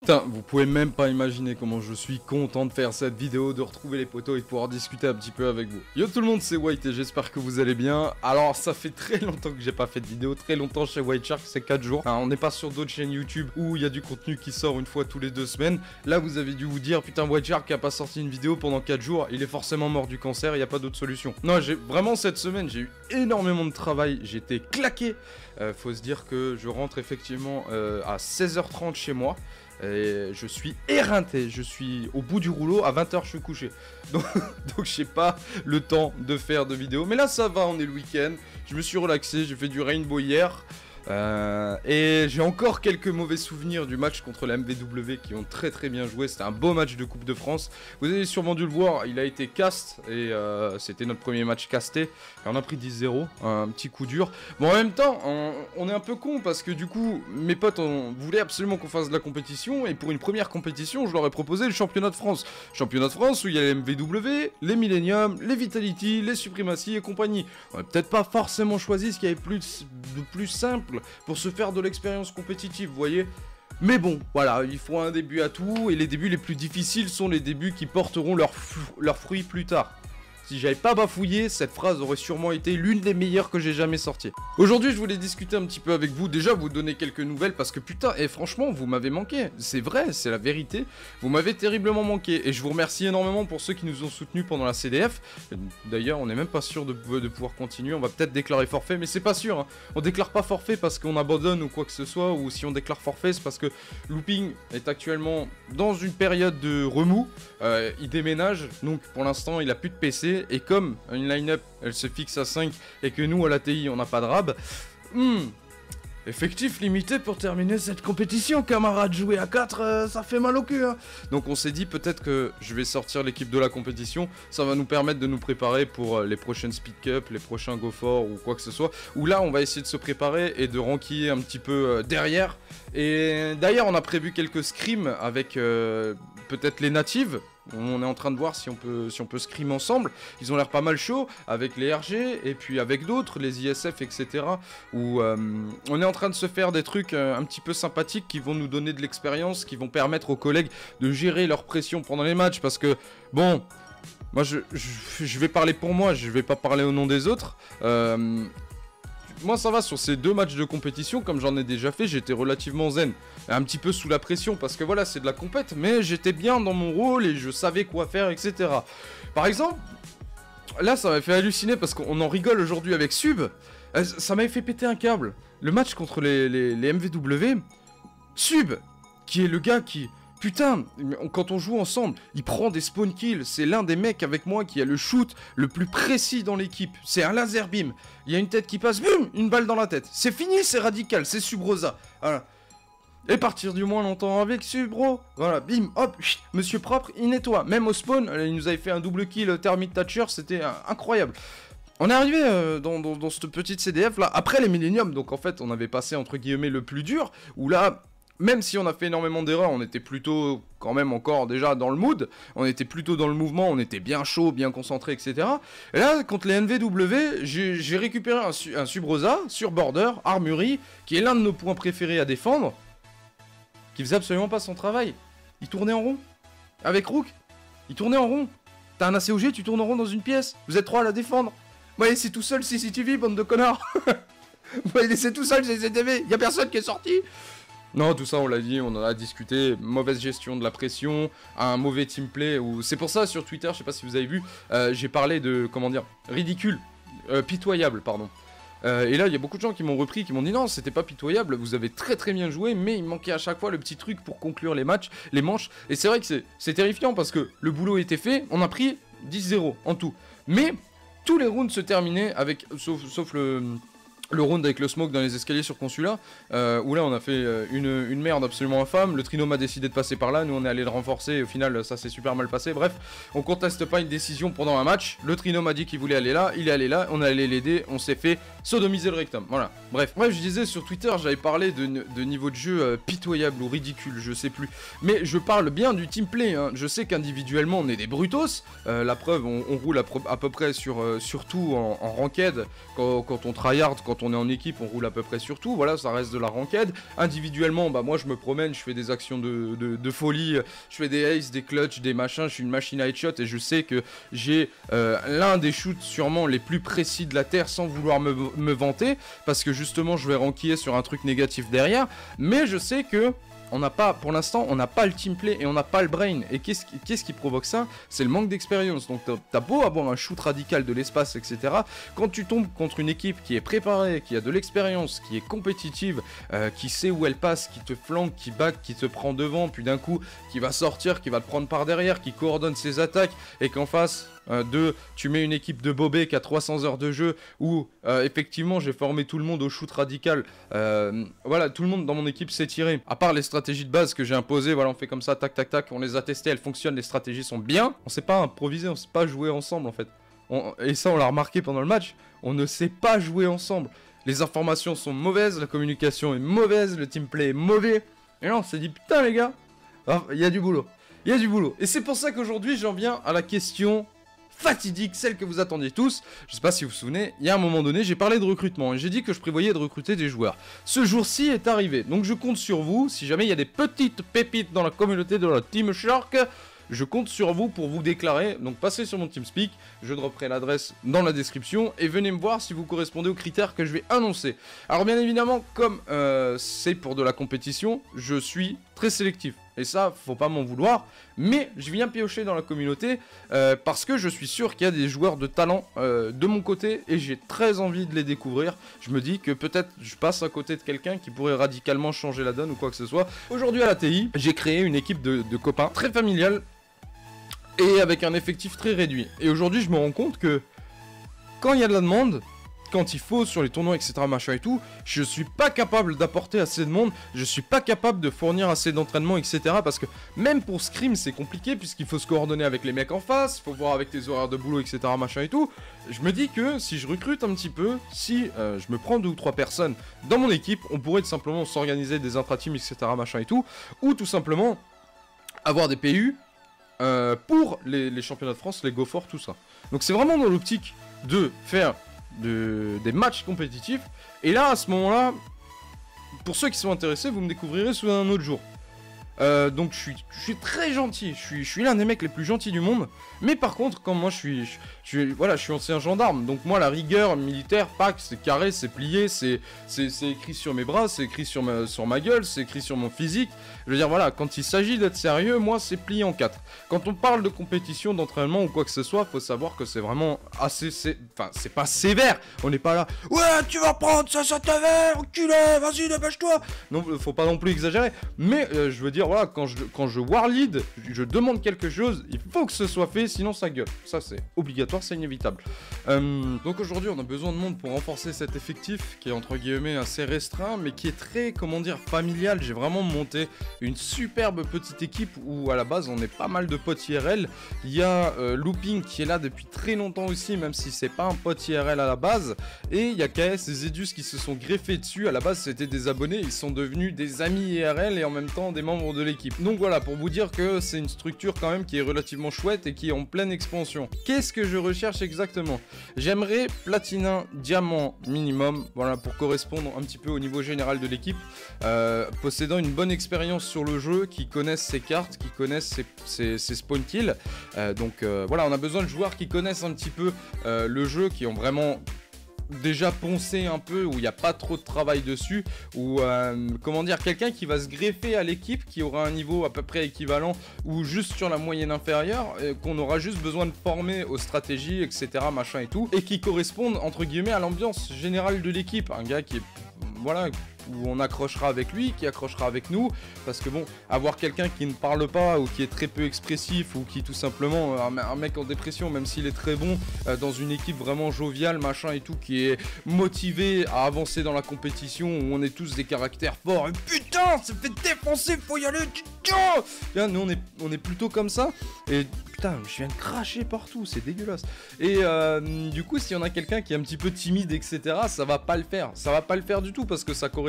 Putain, vous pouvez même pas imaginer comment je suis content de faire cette vidéo, de retrouver les potos et de pouvoir discuter un petit peu avec vous. Yo tout le monde, c'est White et j'espère que vous allez bien. Alors ça fait très longtemps que j'ai pas fait de vidéo, très longtemps chez White Shark, c'est 4 jours. Hein, on n'est pas sur d'autres chaînes YouTube où il y a du contenu qui sort une fois tous les 2 semaines. Là vous avez dû vous dire, putain White Shark a pas sorti une vidéo pendant 4 jours, il est forcément mort du cancer, il n'y a pas d'autre solution. Non, vraiment cette semaine, j'ai eu énormément de travail, j'étais claqué. Faut se dire que je rentre effectivement à 16h30 chez moi. Et je suis éreinté, je suis au bout du rouleau, à 20h je suis couché. Donc j'ai pas le temps de faire de vidéo. Mais là ça va, on est le week-end, je me suis relaxé, j'ai fait du rainbow hier. Et j'ai encore quelques mauvais souvenirs du match contre la MVW qui ont très bien joué. C'était un beau match de Coupe de France. Vous avez sûrement dû le voir, il a été cast et c'était notre premier match casté. Et on a pris 10-0, un petit coup dur. Bon, en même temps, on est un peu con parce que du coup, mes potes voulaient absolument qu'on fasse de la compétition. Et pour une première compétition, je leur ai proposé le championnat de France. Championnat de France où il y a les MVW, les Millennium, les Vitality, les Supremacy et compagnie. On n'a peut-être pas forcément choisi ce qu'il y avait de plus simple pour se faire de l'expérience compétitive, vous voyez. Mais bon, voilà, il faut un début à tout, et les débuts les plus difficiles sont les débuts qui porteront leurs fruits plus tard. Si j'avais pas bafouillé, cette phrase aurait sûrement été l'une des meilleures que j'ai jamais sorties. Aujourd'hui, je voulais discuter un petit peu avec vous, déjà vous donner quelques nouvelles, parce que putain, et franchement, vous m'avez manqué. C'est vrai, c'est la vérité. Vous m'avez terriblement manqué, et je vous remercie énormément pour ceux qui nous ont soutenus pendant la CDF. D'ailleurs, on n'est même pas sûr de pouvoir continuer, on va peut-être déclarer forfait, mais c'est pas sûr. Hein. On déclare pas forfait parce qu'on abandonne ou quoi que ce soit, ou si on déclare forfait, c'est parce que Looping est actuellement dans une période de remous. Il déménage, donc pour l'instant, il a plus de PC. Et comme une line-up elle se fixe à 5 et que nous à l'ATI on n'a pas de rab, effectif limité pour terminer cette compétition, camarade. Jouer à 4, ça fait mal au cul. Hein. Donc on s'est dit peut-être que je vais sortir l'équipe de la compétition. Ça va nous permettre de nous préparer pour les prochaines Speed Cup, les prochains Go For ou quoi que ce soit. Où là on va essayer de se préparer et de ranquiller un petit peu derrière. Et d'ailleurs on a prévu quelques scrims avec peut-être les natives. On est en train de voir si on peut scrim ensemble. Ils ont l'air pas mal chauds avec les RG et puis avec d'autres, les ISF, etc. Où on est en train de se faire des trucs un petit peu sympathiques qui vont nous donner de l'expérience, qui vont permettre aux collègues de gérer leur pression pendant les matchs. Parce que, bon, moi je vais parler pour moi, je vais pas parler au nom des autres. Moi ça va, sur ces 2 matchs de compétition, comme j'en ai déjà fait, j'étais relativement zen. Un petit peu sous la pression, parce que voilà, c'est de la compète, mais j'étais bien dans mon rôle et je savais quoi faire, etc. Par exemple, là ça m'a fait halluciner, parce qu'on en rigole aujourd'hui avec Sub, ça m'avait fait péter un câble. Le match contre les MVW, Sub, qui est le gars qui... Putain, quand on joue ensemble, il prend des spawn kills. C'est l'un des mecs avec moi qui a le shoot le plus précis dans l'équipe. C'est un laser beam. Il y a une tête qui passe, boum, une balle dans la tête. C'est fini, c'est radical, c'est Subrosa. Voilà. Et partir du moins longtemps avec Subro. Voilà, bim, hop, chut, monsieur propre, il nettoie. Même au spawn, il nous avait fait un double kill Thermite Thatcher, c'était incroyable. On est arrivé dans cette petite CDF là, après les Millennium. Donc en fait, on avait passé entre guillemets le plus dur. Où là... Même si on a fait énormément d'erreurs, on était plutôt quand même encore déjà dans le mood, on était plutôt dans le mouvement, on était bien chaud, bien concentré, etc. Et là, contre les NVW, j'ai récupéré un Subrosa sur Border, Armurerie, qui est l'un de nos points préférés à défendre, qui faisait absolument pas son travail. Il tournait en rond. Avec Rook, il tournait en rond. T'as un ACOG, tu tournes en rond dans une pièce. Vous êtes 3 à la défendre. Vous voyez, c'est tout seul CCTV, bande de connards. Vous voyez, c'est tout seul CCTV, y a personne qui est sorti. Non, tout ça on l'a dit, on en a discuté, mauvaise gestion de la pression, un mauvais teamplay, c'est pour ça sur Twitter, je sais pas si vous avez vu, j'ai parlé de, comment dire, ridicule, pitoyable, pardon. Et là, il y a beaucoup de gens qui m'ont repris, qui m'ont dit non, c'était pas pitoyable, vous avez très bien joué, mais il manquait à chaque fois le petit truc pour conclure les manches, et c'est vrai que c'est terrifiant parce que le boulot était fait, on a pris 10-0 en tout. Mais tous les rounds se terminaient avec, sauf le round avec le smoke dans les escaliers sur Consulat, où là on a fait une merde absolument infâme. Le Trinôme a décidé de passer par là, nous on est allé le renforcer et au final ça s'est super mal passé. Bref, on conteste pas une décision pendant un match. Le Trinôme a dit qu'il voulait aller là, il est allé là, on est allé l'aider, on s'est fait sodomiser le rectum. Voilà, bref, je disais sur Twitter, j'avais parlé de niveau de jeu pitoyable ou ridicule, je sais plus. Mais je parle bien du teamplay, hein. Je sais qu'individuellement on est des brutos, la preuve, on roule à peu près sur tout en ranked, quand on tryhard, quand on est en équipe, on roule à peu près sur tout, voilà, ça reste de la ranked. Individuellement, bah moi je me promène, je fais des actions de folie, je fais des aces, des clutches, des machins, je suis une machine à headshot et je sais que j'ai l'un des shoots sûrement les plus précis de la Terre sans vouloir me vanter, parce que justement je vais ranquiller sur un truc négatif derrière, mais je sais que on n'a pas, pour l'instant, on n'a pas le teamplay et on n'a pas le brain. Et qu'est-ce qui provoque ça? C'est le manque d'expérience. Donc t'as beau avoir un shoot radical de l'espace, etc. Quand tu tombes contre une équipe qui est préparée, qui a de l'expérience, qui est compétitive, qui sait où elle passe, qui te flanque, qui back, qui te prend devant, puis d'un coup, qui va sortir, qui va te prendre par derrière, qui coordonne ses attaques, et qu'en face... tu mets une équipe de bobé qui a 300 heures de jeu où effectivement j'ai formé tout le monde au shoot radical, voilà, tout le monde dans mon équipe s'est tiré, à part les stratégies de base que j'ai imposées, voilà, on fait comme ça, tac tac tac, on les a testées, elles fonctionnent, les stratégies sont bien, on sait pas improviser, on sait pas jouer ensemble en fait, et ça on l'a remarqué pendant le match, on ne sait pas jouer ensemble, les informations sont mauvaises, la communication est mauvaise, le teamplay est mauvais, et là on s'est dit putain les gars, il y a du boulot, il y a du boulot, et c'est pour ça qu'aujourd'hui j'en viens à la question fatidique, celle que vous attendiez tous. Je sais pas si vous vous souvenez, il y a un moment donné, j'ai parlé de recrutement et j'ai dit que je prévoyais de recruter des joueurs. Ce jour-ci est arrivé, donc je compte sur vous, si jamais il y a des petites pépites dans la communauté de la Team Shark, je compte sur vous pour vous déclarer, donc passez sur mon TeamSpeak, je dropperai l'adresse dans la description et venez me voir si vous correspondez aux critères que je vais annoncer. Alors bien évidemment, comme c'est pour de la compétition, je suis très sélectif. Et ça, faut pas m'en vouloir, mais je viens piocher dans la communauté parce que je suis sûr qu'il y a des joueurs de talent de mon côté et j'ai très envie de les découvrir. Je me dis que peut-être je passe à côté de quelqu'un qui pourrait radicalement changer la donne ou quoi que ce soit. Aujourd'hui à la TI, j'ai créé une équipe de copains très familiale et avec un effectif très réduit. Et aujourd'hui, je me rends compte que quand il y a de la demande, quand il faut sur les tournois, etc., machin et tout, je suis pas capable d'apporter assez de monde, je suis pas capable de fournir assez d'entraînement, etc., parce que même pour Scrim, c'est compliqué, puisqu'il faut se coordonner avec les mecs en face, il faut voir avec tes horaires de boulot, etc., machin et tout. Je me dis que si je recrute un petit peu, si je me prends 2 ou 3 personnes dans mon équipe, on pourrait tout simplement s'organiser des intra-teams, etc., machin et tout, ou tout simplement avoir des PU pour les championnats de France, les GoFort, tout ça. Donc c'est vraiment dans l'optique de faire des matchs compétitifs, et là à ce moment là, pour ceux qui sont intéressés, vous me découvrirez sous un autre jour. Donc je suis très gentil, je suis l'un des mecs les plus gentils du monde, mais par contre quand moi je suis ancien gendarme, donc moi la rigueur militaire, pack, c'est carré, c'est plié, c'est écrit sur mes bras, c'est écrit sur ma gueule, c'est écrit sur mon physique. Je veux dire voilà, quand il s'agit d'être sérieux, moi c'est plié en 4. Quand on parle de compétition, d'entraînement ou quoi que ce soit, faut savoir que c'est vraiment assez, enfin c'est pas sévère, on n'est pas là, ouais tu vas prendre ça te fait, enculé, vas-y dépêche-toi. Non, faut pas non plus exagérer, mais je veux dire voilà, quand je warlead, je demande quelque chose, il faut que ce soit fait, sinon ça gueule. Ça c'est obligatoire, c'est inévitable. Donc aujourd'hui on a besoin de monde pour renforcer cet effectif qui est entre guillemets assez restreint, mais qui est très, comment dire, familial. J'ai vraiment monté une superbe petite équipe où à la base on est pas mal de potes IRL. Il y a Looping qui est là depuis très longtemps aussi, même si c'est pas un pote IRL à la base. Et il y a KS et Zedus qui se sont greffés dessus. À la base c'était des abonnés, ils sont devenus des amis IRL et en même temps des membres de l'équipe. Donc voilà, pour vous dire que c'est une structure quand même qui est relativement chouette et qui est en pleine expansion. Qu'est-ce que je recherche exactement? J'aimerais platinum, diamant minimum, voilà, pour correspondre un petit peu au niveau général de l'équipe, possédant une bonne expérience sur le jeu, qui connaissent ses cartes, qui connaissent ses spawn kills. Donc voilà, on a besoin de joueurs qui connaissent un petit peu le jeu, qui ont vraiment déjà poncé un peu, où il n'y a pas trop de travail dessus, ou comment dire, quelqu'un qui va se greffer à l'équipe, qui aura un niveau à peu près équivalent ou juste sur la moyenne inférieure, qu'on aura juste besoin de former aux stratégies, etc., machin et tout, et qui correspondent entre guillemets à l'ambiance générale de l'équipe. Un gars qui est, voilà, où on accrochera avec lui, qui accrochera avec nous, parce que bon, avoir quelqu'un qui ne parle pas ou qui est très peu expressif ou qui tout simplement, un mec en dépression, même s'il est très bon, dans une équipe vraiment joviale, machin et tout, qui est motivé à avancer dans la compétition, où on est tous des caractères forts, et putain, ça fait défoncer, faut y aller, putain. Nous on est plutôt comme ça, et putain, je viens de cracher partout, c'est dégueulasse. Et du coup, s'il y en a quelqu'un qui est un petit peu timide, etc., ça va pas le faire. Ça va pas le faire du tout, parce que ça correspond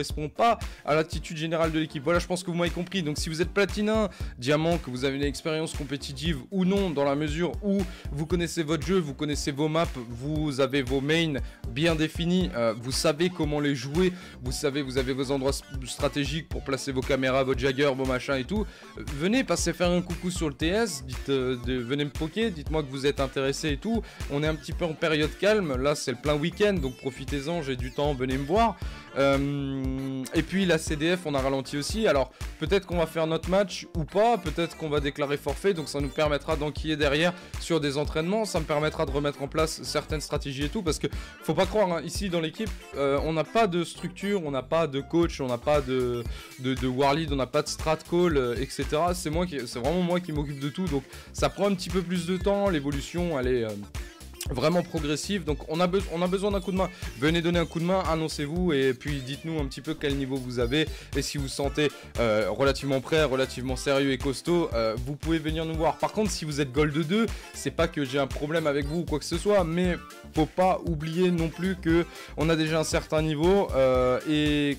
correspond pas à l'attitude générale de l'équipe. Voilà, je pense que vous m'avez compris. Donc si vous êtes platine 1, diamant, que vous avez une expérience compétitive ou non, dans la mesure où vous connaissez votre jeu, vous connaissez vos maps, vous avez vos mains bien définis, vous savez comment les jouer, vous avez vos endroits stratégiques pour placer vos caméras, vos jaggers, vos machins et tout, venez passer faire un coucou sur le TS, venez me poker, dites-moi que vous êtes intéressé et tout. On est un petit peu en période calme, là c'est le plein week-end, donc profitez-en, j'ai du temps, venez me voir. Et puis la CDF on a ralenti aussi, alors peut-être qu'on va faire notre match ou pas, peut-être qu'on va déclarer forfait, donc ça nous permettra d'enquiller derrière sur des entraînements, ça me permettra de remettre en place certaines stratégies et tout, parce que faut pas croire, hein, ici dans l'équipe on n'a pas de structure, on n'a pas de coach, on n'a pas de warlead, on n'a pas de strat call, etc. C'est vraiment moi qui m'occupe de tout, donc ça prend un petit peu plus de temps, l'évolution elle est vraiment progressive, donc on a besoin d'un coup de main. Venez donner un coup de main, annoncez-vous et puis dites-nous un petit peu quel niveau vous avez, et si vous vous sentez relativement prêt, relativement sérieux et costaud, vous pouvez venir nous voir. Par contre, si vous êtes Gold 2, c'est pas que j'ai un problème avec vous ou quoi que ce soit, mais faut pas oublier non plus que on a déjà un certain niveau et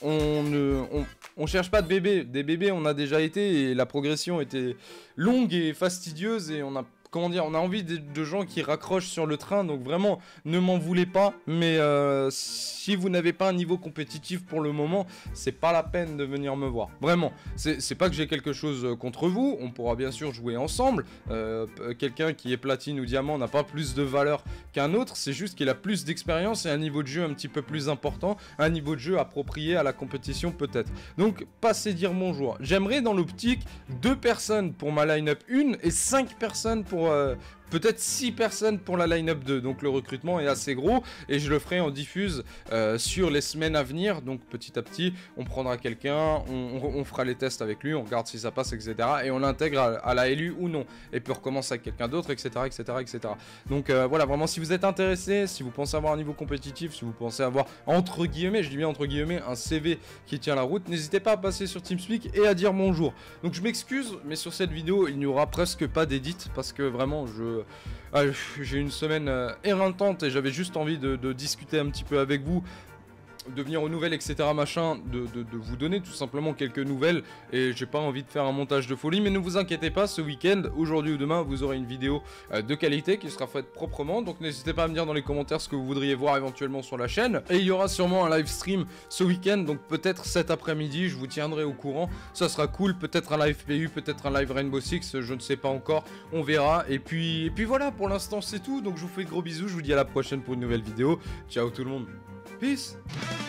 on cherche pas de bébés. Des bébés on a déjà été et la progression était longue et fastidieuse et on a envie de gens qui raccrochent sur le train, donc vraiment ne m'en voulez pas, mais si vous n'avez pas un niveau compétitif pour le moment, c'est pas la peine de venir me voir, vraiment. C'est pas que j'ai quelque chose contre vous, on pourra bien sûr jouer ensemble, quelqu'un qui est platine ou diamant n'a pas plus de valeur qu'un autre, c'est juste qu'il a plus d'expérience et un niveau de jeu un petit peu plus important, un niveau de jeu approprié à la compétition peut-être. Donc passez dire bonjour. J'aimerais dans l'optique 2 personnes pour ma line-up 1 et 5 personnes pour peut-être 6 personnes pour la line-up 2, donc le recrutement est assez gros et je le ferai en diffuse sur les semaines à venir, donc petit à petit on prendra quelqu'un, on fera les tests avec lui, on regarde si ça passe, etc. et on l'intègre à la LU ou non, et puis on recommence avec quelqu'un d'autre, etc., etc., etc. Donc voilà, vraiment si vous êtes intéressé, si vous pensez avoir un niveau compétitif, si vous pensez avoir entre guillemets, je dis bien entre guillemets, un CV qui tient la route, n'hésitez pas à passer sur TeamSpeak et à dire bonjour. Donc je m'excuse, mais sur cette vidéo il n'y aura presque pas d'édit parce que vraiment j'ai une semaine éreintante et j'avais juste envie de discuter un petit peu avec vous, de venir aux nouvelles, etc. machin, de vous donner tout simplement quelques nouvelles, et j'ai pas envie de faire un montage de folie, mais ne vous inquiétez pas, ce week-end, aujourd'hui ou demain, vous aurez une vidéo de qualité qui sera faite proprement, donc n'hésitez pas à me dire dans les commentaires ce que vous voudriez voir éventuellement sur la chaîne, et il y aura sûrement un live stream ce week-end, donc peut-être cet après-midi, je vous tiendrai au courant, ça sera cool, peut-être un live PU, peut-être un live Rainbow Six, je ne sais pas encore, on verra, et puis voilà, pour l'instant c'est tout, donc je vous fais de gros bisous, je vous dis à la prochaine pour une nouvelle vidéo, ciao tout le monde, peace.